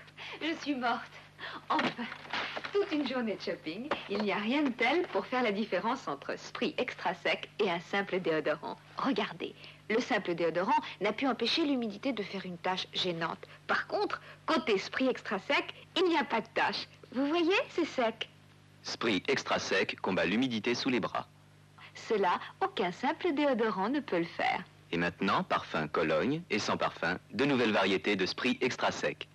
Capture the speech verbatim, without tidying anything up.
Je suis morte. Enfin, toute une journée de shopping, il n'y a rien de tel pour faire la différence entre Spree extra sec et un simple déodorant. Regardez, le simple déodorant n'a pu empêcher l'humidité de faire une tache gênante. Par contre, côté Spree extra sec, il n'y a pas de tache. Vous voyez, c'est sec. Spree extra sec combat l'humidité sous les bras. Cela, aucun simple déodorant ne peut le faire. Et maintenant, parfum Cologne et sans parfum, deux nouvelles variétés de Spree extra sec.